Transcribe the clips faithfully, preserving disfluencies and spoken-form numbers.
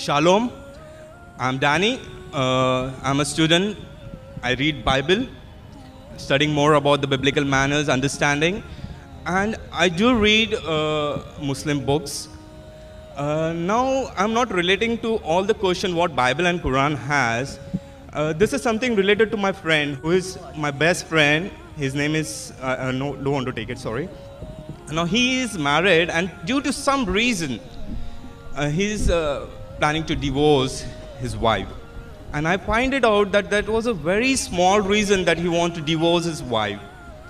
Shalom. I'm Danny. Uh, I'm a student. I read Bible, studying more about the biblical manners, understanding. And I do read uh, Muslim books. Uh, now, I'm not relating to all the question what Bible and Quran has. Uh, this is something related to my friend, who is my best friend. His name is, uh, uh, no, don't want to take it, sorry. Now, he is married, and due to some reason, uh, he's uh, planning to divorce his wife. And I find it out that that was a very small reason that he wanted to divorce his wife.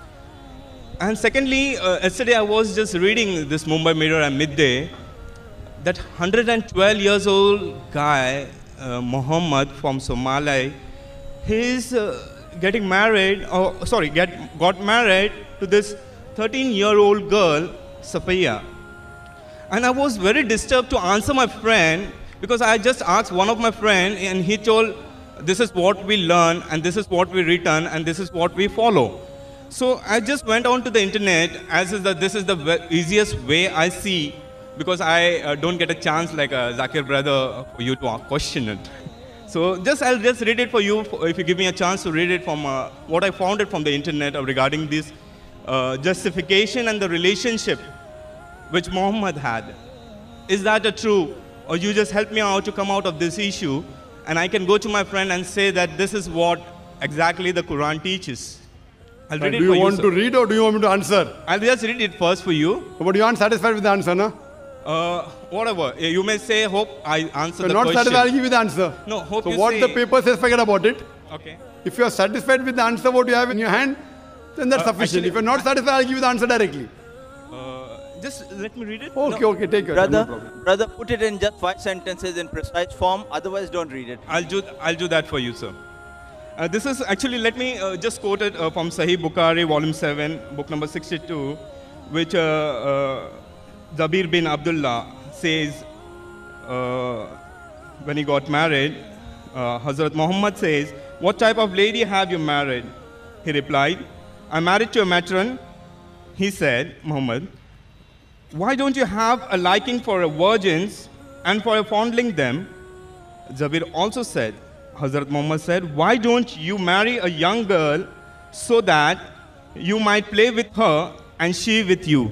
And secondly, uh, yesterday I was just reading this Mumbai Mirror at midday, that one hundred twelve years old guy, uh, Muhammad from Somalia, he's uh, getting married, or sorry, get, got married to this thirteen year old girl, Safiya. And I was very disturbed to answer my friend, because I just asked one of my friends, and he told, this is what we learn, and this is what we return, and this is what we follow. So I just went on to the internet, as is that this is the easiest way I see, because I uh, don't get a chance like a Zakir brother for you to question it. So just I'll just read it for you, if you give me a chance to read it from uh, what I found it from the internet regarding this uh, justification and the relationship which Muhammad had. Is that a true? Or you just help me out to come out of this issue, and I can go to my friend and say that this is what exactly the Quran teaches. I'll read it do for you want you, to read or do you want me to answer? I'll just read it first for you. But you aren't satisfied with the answer, no? Uh, whatever. You may say, hope I answer If the you're not question. satisfied, I'll give you the answer. No, hope so you what say. the paper says, forget about it. Okay. If you are satisfied with the answer, what you have in your hand, then that's Uh, sufficient. actually, if you're not satisfied, I'll give you the answer directly. Uh, just let me read it. Okay, No. okay, take your time. Brother, No problem. brother, put it in just five sentences in precise form. Otherwise, don't read it. I'll do, I'll do that for you, sir. Uh, this is actually, let me uh, just quote it uh, from Sahih Bukhari, volume seven, book number sixty-two, which uh, uh, Zabir bin Abdullah says uh, when he got married. Uh, Hazrat Muhammad says, "What type of lady have you married?" He replied, "I'm married to a matron." He said, Muhammad, "Why don't you have a liking for virgins and for fondling them?" Zabir also said, Hazrat Muhammad said, "Why don't you marry a young girl so that you might play with her and she with you?"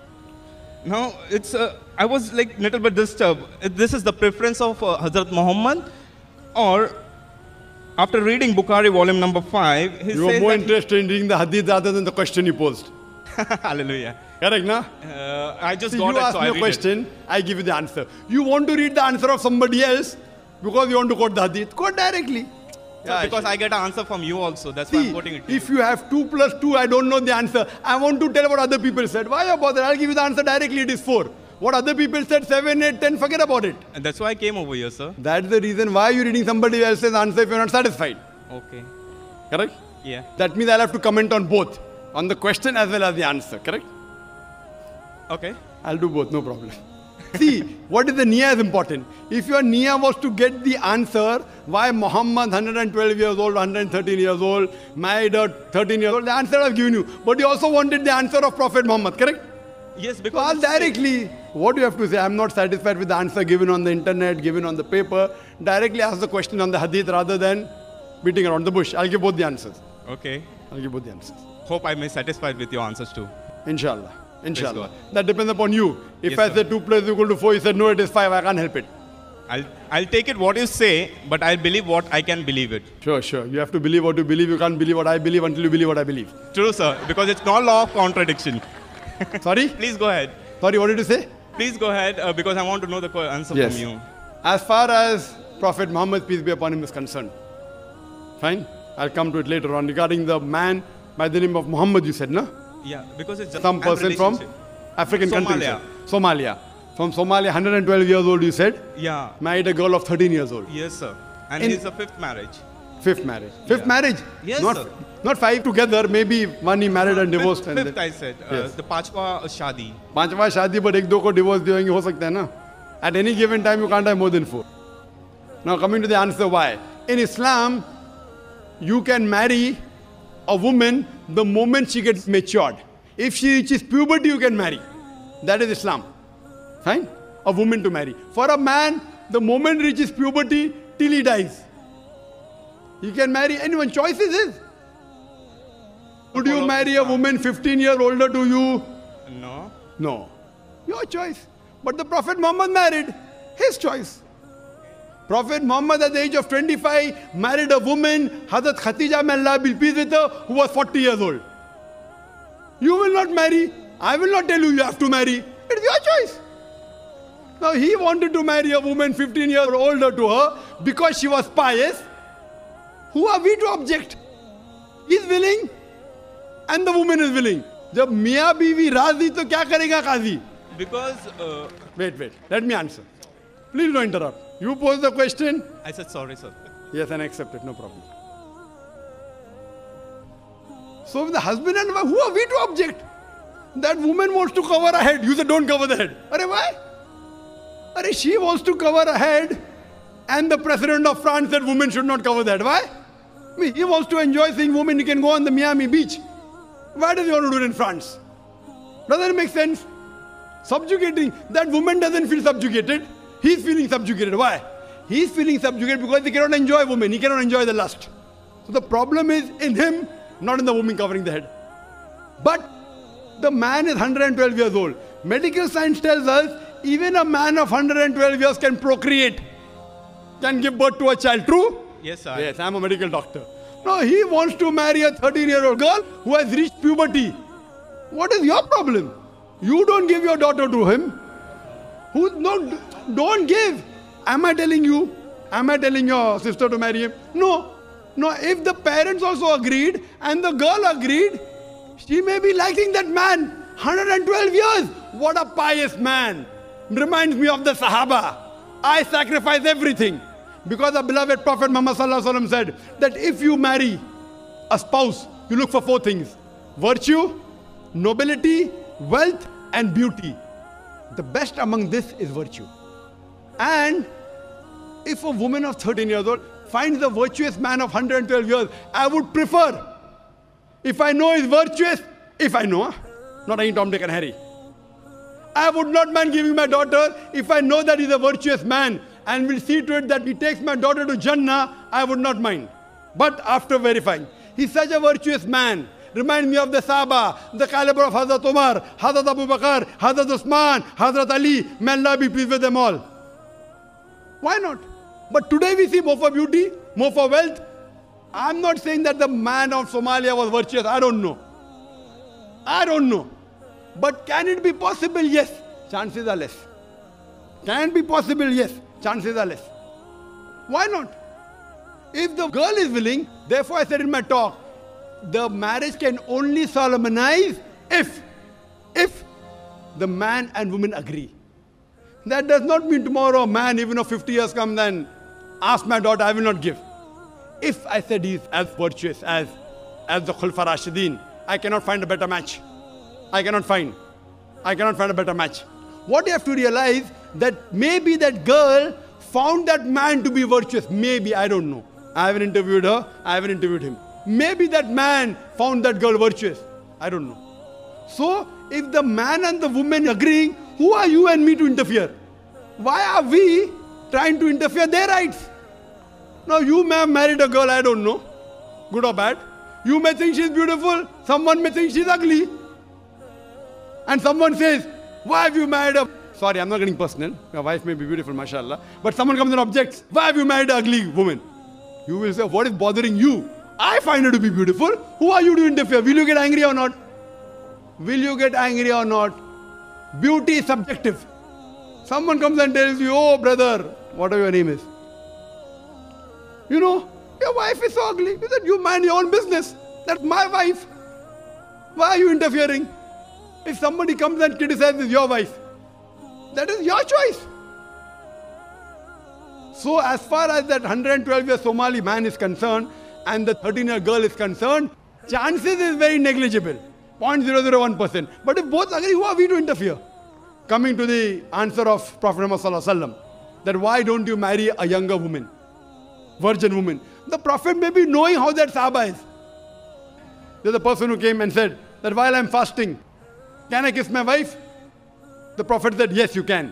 Now, it's, uh, I was like a little bit disturbed. This is the preference of uh, Hazrat Muhammad, or after reading Bukhari volume number five, he You are says more that interested in reading the hadith rather than the question you posed. Hallelujah. Correct, na? Uh, I just See, got you it, ask so me I a read question, I give you the answer. You want to read the answer of somebody else because you want to quote the hadith. Quote directly. it. So because I get an answer from you also, that's why See, I'm quoting it. to if you. you have two plus two, I don't know the answer. I want to tell what other people said. Why are you bothered? I'll give you the answer directly. It is four. What other people said, seven, eight, ten, forget about it. And that's why I came over here, sir. That's the reason why you're reading somebody else's answer if you're not satisfied. Okay. Correct? Yeah. That means I'll have to comment on both. On the question as well as the answer. Correct? Okay. I'll do both, no problem. See, what is the niyyah is important. If your niyyah was to get the answer, why Muhammad, one hundred twelve years old, one hundred thirteen years old, married a thirteen years old, the answer I've given you. But you also wanted the answer of Prophet Muhammad, correct? Yes, So because ask it's- directly. What do you have to say? I'm not satisfied with the answer given on the internet, given on the paper. Directly ask the question on the hadith rather than beating around the bush. I'll give both the answers. Okay. I'll give both the answers. Hope I may satisfied with your answers too. Inshallah. Inshallah. God. That depends upon you. If Yes, I sir. say two plus equal to four, you said no, it is five. I can't help it. I'll, I'll take it what you say, but I'll believe what I can believe it. Sure, sure. You have to believe what you believe. You can't believe what I believe until you believe what I believe. True, sir, because it's not law of contradiction. Sorry? Please go ahead. Sorry, what did you say? Please go ahead, uh, because I want to know the co- answer Yes. from you. As far as Prophet Muhammad, peace be upon him, is concerned. Fine? I'll come to it later on. Regarding the man by the name of Muhammad, you said, no? Yeah, because it's just Some and person from relationship. African country. you Somalia. said. Somalia. From Somalia, one hundred twelve years old, you said. Yeah. Married a girl of thirteen years old. Yes, sir. And In- it's a fifth marriage. Fifth marriage. Fifth Yeah. marriage? Yes, not, sir. Not five together, maybe one he married and divorced. Fifth, and fifth then, I said. Uh, Yes. The Pachwa Shadi. पांचवा शादी but एक दो को divorce देंगे हो सकता है ना? At any given time you can't have more than four. Now coming to the answer why. In Islam, you can marry a woman the moment she gets matured. If she reaches puberty, you can marry. That is Islam. Fine? A woman to marry. For a man, the moment reaches puberty till he dies. He can marry anyone. Choice is his. Would you marry a woman fifteen years older to you? No. No. Your choice. But the Prophet Muhammad married. His choice. Prophet Muhammad at the age of twenty-five married a woman, Hazrat Khatija, may Allah be pleased with her, who was forty years old. You will not marry. I will not tell you you have to marry. It's your choice. Now he wanted to marry a woman fifteen years older to her because she was pious. Who are we to object? He is willing and the woman is willing. जब मियाँ बीवी राजी तो क्या करेगा काजी? Because... Uh, wait, wait. Let me answer. Please don't interrupt. You pose the question. I said sorry, sir. Yes, and accept it. No problem. So with the husband and wife, who are we to object? That woman wants to cover her head. You say don't cover the head. Arey why? Arey she wants to cover her head and the president of France said women should not cover that. Why? I mean, he wants to enjoy seeing women. He can go on the Miami beach. Why does he want to do it in France? Doesn't it make sense? Subjugating. That woman doesn't feel subjugated. He's feeling subjugated. Why? He's feeling subjugated because he cannot enjoy women. He cannot enjoy the lust. So the problem is in him, not in the woman covering the head. But the man is one hundred twelve years old. Medical science tells us even a man of one hundred twelve years can procreate, can give birth to a child. True? Yes, sir. Yes, I'm a medical doctor. No, he wants to marry a thirteen-year-old girl who has reached puberty. What is your problem? You don't give your daughter to him. Who? No, don't give. Am I telling you? Am I telling your sister to marry him? No. No, if the parents also agreed and the girl agreed, she may be liking that man. one hundred twelve years. What a pious man. Reminds me of the Sahaba. I sacrifice everything. Because the beloved Prophet Muhammad Sallallahu Alaihi Wasallam said that if you marry a spouse, you look for four things. Virtue, nobility, wealth and beauty. The best among this is virtue. And if a woman of thirteen years old finds a virtuous man of one hundred twelve years, I would prefer, if I know he's virtuous, if I know, not any Tom, Dick and Harry. I would not mind giving my daughter if I know that he's a virtuous man and will see to it that he takes my daughter to Jannah, I would not mind. But after verifying, he's such a virtuous man. Remind me of the Sahaba, the caliber of Hazrat Umar, Hazrat Abu Bakr, Hazrat Usman, Hazrat Ali. May Allah be pleased with them all. Why not? But today we see more for beauty, more for wealth. I'm not saying that the man of Somalia was virtuous. I don't know. I don't know. But can it be possible? Yes. Chances are less. Can it be possible? Yes. Chances are less. Why not? If the girl is willing, therefore I said in my talk, the marriage can only solemnize if, if the man and woman agree. That does not mean tomorrow a man, even if fifty years comes and asks my daughter, I will not give. If I said he's as virtuous as, as the Khulfa Rashidin, I cannot find a better match. I cannot find. I cannot find a better match. What you have to realize that maybe that girl found that man to be virtuous. Maybe, I don't know. I haven't interviewed her. I haven't interviewed him. Maybe that man found that girl virtuous. I don't know. So, if the man and the woman agreeing, who are you and me to interfere? Why are we trying to interfere their rights? Now, you may have married a girl, I don't know, good or bad. You may think she's beautiful. Someone may think she's ugly. And someone says, why have you married a... Sorry, I'm not getting personal. Your wife may be beautiful, mashallah. But someone comes and objects, why have you married an ugly woman? You will say, what is bothering you? I find her to be beautiful. Who are you to interfere? Will you get angry or not? Will you get angry or not? Beauty is subjective. Someone comes and tells you, oh brother, whatever your name is. You know, your wife is so ugly. You said, you mind your own business. That's my wife. Why are you interfering? If somebody comes and criticizes your wife, that is your choice. So as far as that one hundred twelve year Somali man is concerned and the thirteen year girl is concerned, chances is very negligible. zero point zero zero one percent. But if both agree, who are we to interfere? Coming to the answer of Prophet Muhammad Sallallahu Alaihi Wasallam, that why don't you marry a younger woman, virgin woman? The Prophet may be knowing how that Sahaba is. There's a person who came and said that while I'm fasting, can I kiss my wife? The Prophet said, yes, you can.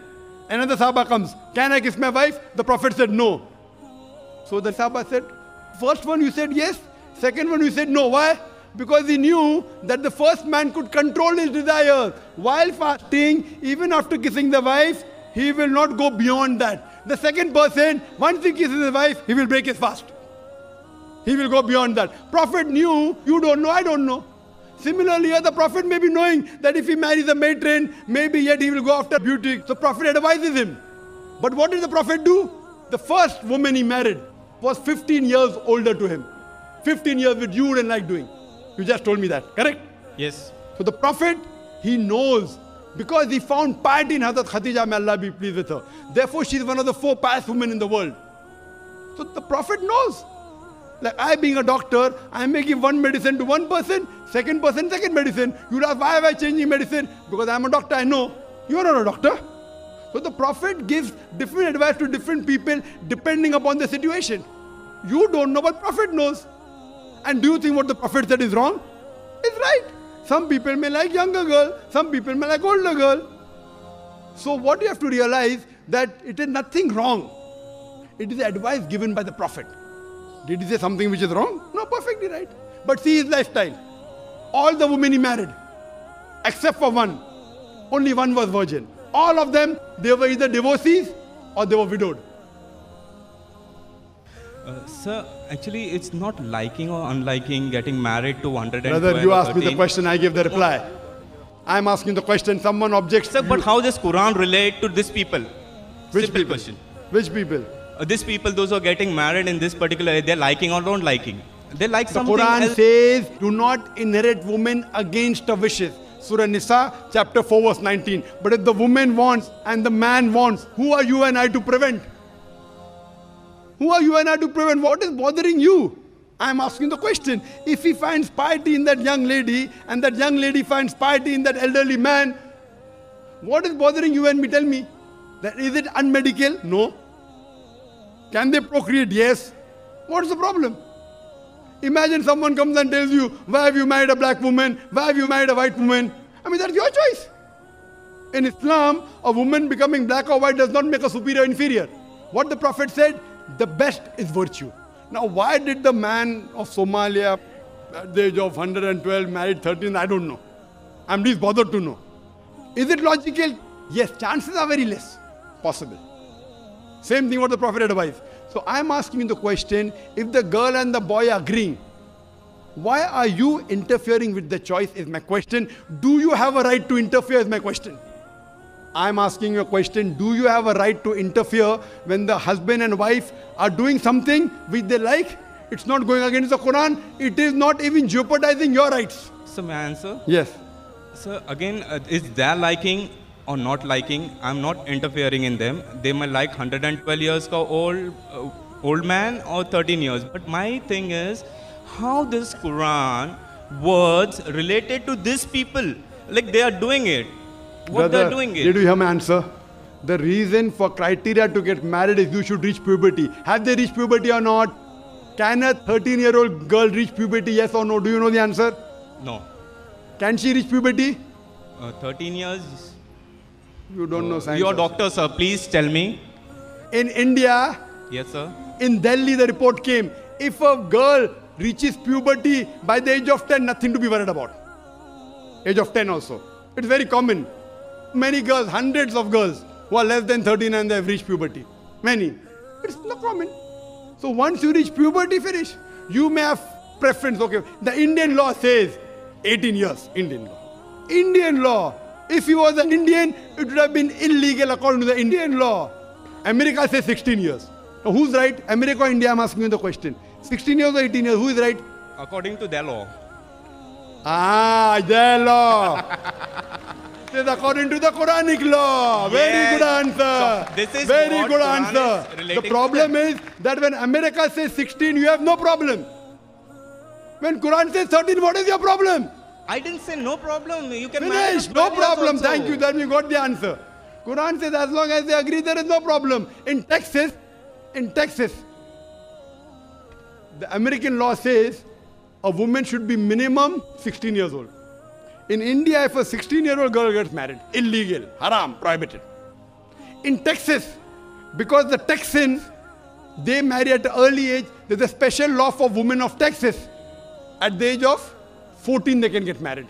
Another Sahaba comes. Can I kiss my wife? The Prophet said no. So the Sahaba said, first one you said yes, second one you said no. Why? Because he knew that the first man could control his desires. While fasting, even after kissing the wife, he will not go beyond that. The second person, once he kisses his wife, he will break his fast. He will go beyond that. Prophet knew, you don't know, I don't know. Similarly, the Prophet may be knowing that if he marries a matron, maybe yet he will go after beauty. So Prophet advises him. But what did the Prophet do? The first woman he married was fifteen years older to him. fifteen years which you wouldn't like doing. You just told me that, correct? Yes. So the Prophet, he knows because he found piety in Hazrat Khadija, may Allah be pleased with her. Therefore, she is one of the four pious women in the world. So the Prophet knows. Like I being a doctor, I may give one medicine to one person, second person, second medicine. You ask, why am I changing medicine? Because I am a doctor, I know. You are not a doctor. So the Prophet gives different advice to different people depending upon the situation. You don't know what Prophet knows. And do you think what the Prophet said is wrong? It's right. Some people may like younger girl, some people may like older girl. So what you have to realize that it is nothing wrong. It is advice given by the Prophet. Did he say something which is wrong? No, perfectly right. But see his lifestyle. All the women he married, except for one. Only one was virgin. All of them, they were either divorcees or they were widowed. Uh, sir, actually, it's not liking or unliking getting married to one hundred twelve. Brother, you asked me the thirteen. question, I give the reply. I'm asking the question, someone objects. Sir, but you- how does Quran relate to these people? Which Simple people? question. Which people? Uh, these people, those who are getting married in this particular, they're liking or don't liking. They like The something Quran else. says, do not inherit women against her wishes. Surah Nisa, chapter four, verse nineteen. But if the woman wants and the man wants, who are you and I to prevent? Who are you and I to prevent? What is bothering you? I'm asking the question. If he finds piety in that young lady and that young lady finds piety in that elderly man, what is bothering you and me? Tell me. That is it unmedical? No. Can they procreate? Yes. What's the problem? Imagine someone comes and tells you, why have you married a black woman? Why have you married a white woman? I mean, that's your choice. In Islam, a woman becoming black or white does not make her superior or inferior. What the Prophet said, the best is virtue. Now, why did the man of Somalia at the age of one hundred twelve married thirteen? I don't know. I'm least bothered to know. Is it logical? Yes, chances are very less possible. Same thing what the Prophet advised. So I'm asking you the question, if the girl and the boy are agreeing, why are you interfering with the choice is my question. Do you have a right to interfere is my question. I'm asking you a question, do you have a right to interfere when the husband and wife are doing something which they like? It's not going against the Quran. It is not even jeopardizing your rights. So may I answer? Yes. Sir, again, uh, is their liking or not liking? I'm not interfering in them. They might like one hundred twelve years ka old uh, old man or thirteen years. But my thing is, how this Quran words related to these people? Like they are doing it. What Brother, they're doing it. did you hear my answer? The reason for criteria to get married is you should reach puberty. Have they reached puberty or not? Can a thirteen-year-old girl reach puberty, yes or no? Do you know the answer? No. Can she reach puberty? Uh, thirteen years. You don't know science. You're a doctor, sir. Please tell me. In India, Yes, sir. in Delhi, the report came, if a girl reaches puberty by the age of ten, nothing to be worried about. Age of ten also. It's very common. Many girls, hundreds of girls who are less than thirteen and they have reached puberty. Many. It's not common. So once you reach puberty, finish. You may have preference. Okay, the Indian law says eighteen years. Indian law. Indian law. If he was an Indian, it would have been illegal according to the Indian law. America says sixteen years. Now who's right? America or India? I'm asking you the question. sixteen years or eighteen years? Who is right? According to their law. Ah, their law. It is according to the Quranic law. Very Yes. good answer. So this is Very what good Quran answer. is relating The to problem them. is that when America says sixteen, you have no problem. When Quran says thirteen, what is your problem? I didn't say no problem. You can marry Finish. to No twelve years problem. also. Thank you. Then you got the answer. Quran says as long as they agree, there is no problem. In Texas, in Texas, the American law says a woman should be minimum sixteen years old. In India, if a sixteen-year-old girl gets married, illegal, haram, prohibited. In Texas, because the Texans, they marry at an early age, there's a special law for women of Texas. At the age of fourteen, they can get married.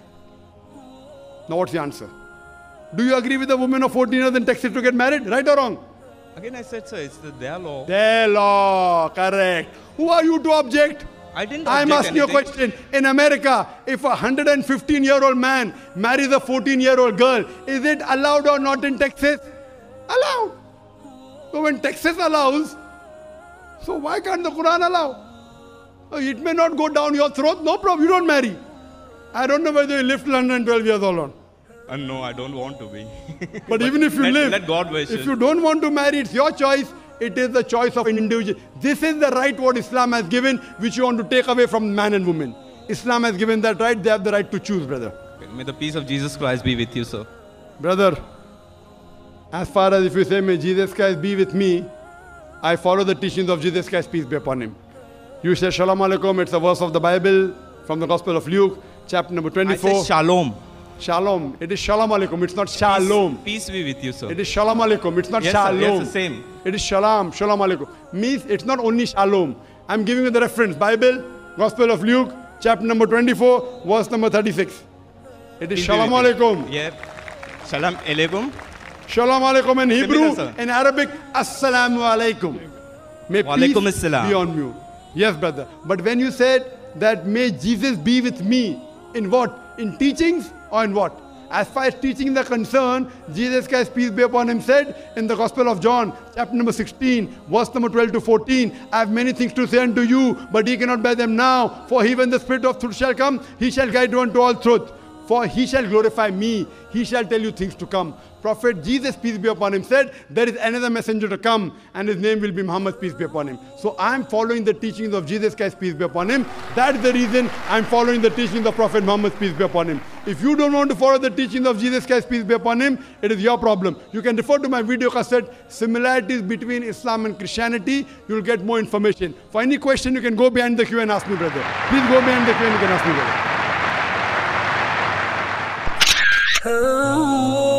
Now what's the answer? Do you agree with the women of fourteen years in Texas to get married? Right or wrong? Again, I said, sir, it's the, their law. Their law, correct. Who are you to object? I didn't I'm object asking you a anything. question. In America, if a one hundred fifteen year old man marries a fourteen year old girl, is it allowed or not in Texas? Allowed. So when Texas allows, so why can't the Quran allow? Oh, it may not go down your throat, no problem, you don't marry. I don't know whether you live till one hundred twelve years old or not. Uh, no, I don't want to be. But, even if you let, live, let God wish if it. you don't want to marry, it's your choice. It is the choice of an individual. This is the right what Islam has given, which you want to take away from man and woman. Islam has given that right. They have the right to choose, brother. May the peace of Jesus Christ be with you, sir. Brother, as far as if you say, may Jesus Christ be with me, I follow the teachings of Jesus Christ, peace be upon him. You say Shalom Alaikum, it's a verse of the Bible from the Gospel of Luke, chapter number I twenty-four. said shalom. Shalom. It is Shalom Alaikum, it's not Shalom. Peace, peace be with you, sir. It is Shalom Alaikum, it's not Yes, sir. Shalom. Yes, the same. It is Shalom, Shalom Alaikum. Means it's not only Shalom. I'm giving you the reference. Bible, Gospel of Luke, chapter number twenty-four, verse number thirty-six. It is Peace be Shalom with you. Alaikum. Yeah. Shalom Alaikum. Shalom Alaikum in Hebrew, sir. in Arabic, Assalamu Alaikum. May Wa peace alaikum assalam. be on you. Yes, brother. But when you said that may Jesus be with me, in what? In teachings or in what? As far as teachings are concerned, Jesus Christ, peace be upon him, said in the Gospel of John, chapter number sixteen, verse number twelve to fourteen, I have many things to say unto you, but ye cannot bear them now. For he, when the Spirit of truth shall come, he shall guide you unto all truth. For he shall glorify me. He shall tell you things to come. Prophet Jesus, peace be upon him, said, there is another messenger to come, and his name will be Muhammad, peace be upon him. So I am following the teachings of Jesus Christ, peace be upon him. That's the reason I am following the teachings of Prophet Muhammad, peace be upon him. If you don't want to follow the teachings of Jesus Christ, peace be upon him, it is your problem. You can refer to my video cassette, Similarities Between Islam and Christianity. You will get more information. For any question, you can go behind the queue and ask me, brother. Please go behind the queue and you can ask me, brother. Oh.